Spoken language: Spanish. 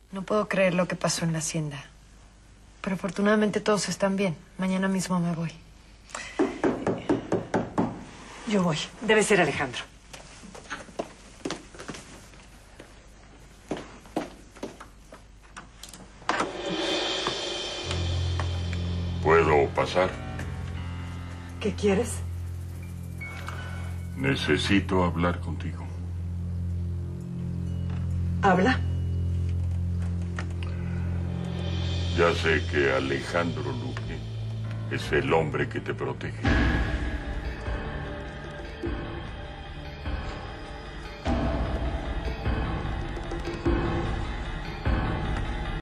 No puedo creer lo que pasó en la hacienda. Pero afortunadamente todos están bien. Mañana mismo me voy. Yo voy. Debe ser Alejandro. ¿Puedo pasar? ¿Qué quieres? Necesito hablar contigo. ¿Habla? Ya sé que Alejandro Luque es el hombre que te protege.